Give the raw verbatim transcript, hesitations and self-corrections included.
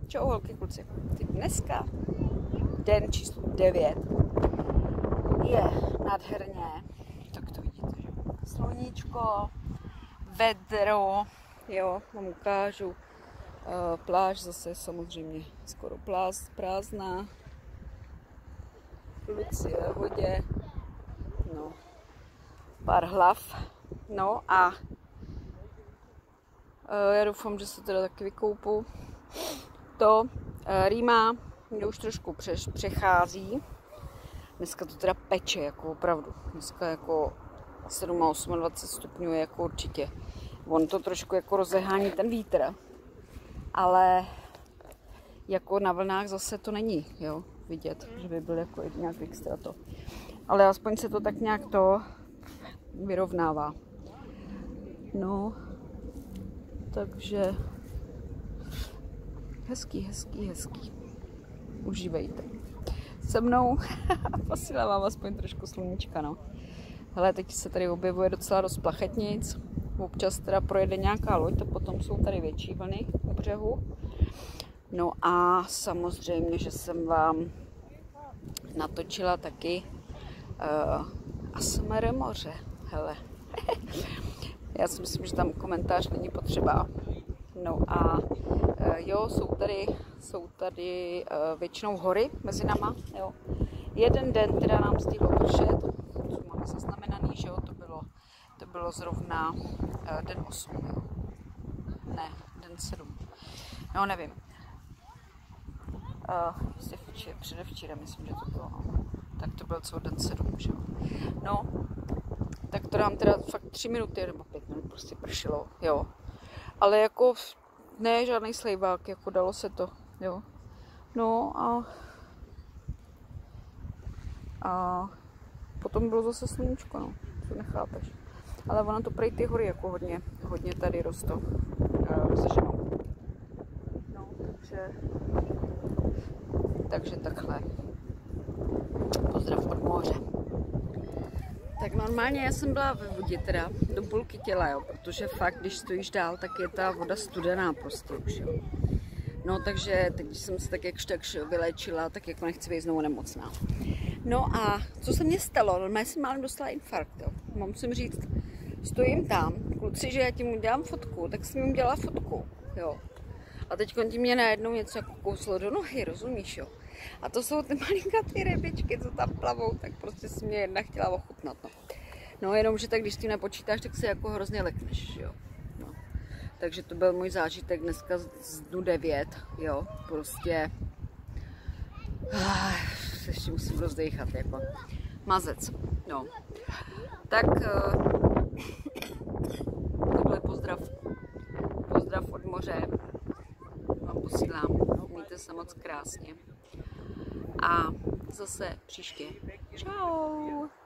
Čau holky, kluci. Dneska den číslo devět je nádherně, tak to vidíte, že sluníčko, vedro, jo, vám ukážu, uh, pláž zase samozřejmě skoro pláz, prázdná, kluci ve vodě, no, pár hlav, no a uh, já doufám, že se teda taky vykoupu. To uh, Rýma mě už trošku přeš, přechází. Dneska to teda peče, jako opravdu. Dneska jako sedm a dvacet osm stupňů je jako určitě. On to trošku jako rozehání ten vítr. Ale jako na vlnách zase to není, jo, vidět, že by byl jako nějak extra to. Ale aspoň se to tak nějak to vyrovnává. No, takže hezký, hezký, hezký. Užívejte. Se mnou posílám vám aspoň trošku sluníčka, no. Hele, teď se tady objevuje docela dost plachetnic. Občas teda projede nějaká loď, to potom jsou tady větší vlny u břehu. No a samozřejmě, že jsem vám natočila taky uh, A S M R moře. Hele. Já si myslím, že tam komentář není potřeba. No a uh, jo, jsou tady, jsou tady uh, většinou hory mezi náma, jo. Jeden den teda nám stihlo pršet, co máme zaznamenaný, že jo, to bylo, to bylo zrovna uh, den osm, jo. Ne, den sedm, no nevím. Uh, předevčírem, myslím, že to bylo, no. Tak to byl celý den sedm, že jo. No, tak to nám teda fakt tři minuty nebo pět minut prostě pršelo, jo. Ale jako ne žádný slejvák, jako dalo se to, jo. No a a potom bylo zase sluníčko, no, to nechápeš. Ale ono to prej ty hory jako hodně, hodně tady rostou, rozeženou. No, takže, takže takhle. Pozdrav od moře. Tak normálně já jsem byla ve vodě teda do půlky těla, jo, protože fakt, když stojíš dál, tak je ta voda studená prostě už, jo. No takže teď jsem se tak jakž tak vyléčila, tak jako nechci být znovu nemocná. No a co se mně stalo? Normálně jsem málem dostala infarkt, jo. Mám musím říct, stojím tam, kluci, že já tím udělám fotku, tak jsem jim udělala fotku, jo. A teď ti mě najednou něco jako kouslo do nohy, rozumíš, jo. A to jsou ty malinkatý rybičky, co tam plavou, tak prostě si mě jedna chtěla ochutnat, no. No jenom, že tak když tím nepočítáš, tak se jako hrozně lekneš, jo. No. Takže to byl můj zážitek dneska z dnu devět, jo, prostě. Se ještě musím rozdejchat, jako mazec, no. Tak tohle pozdrav, pozdrav od moře vám posílám, mějte se moc krásně a zase příště. Čau.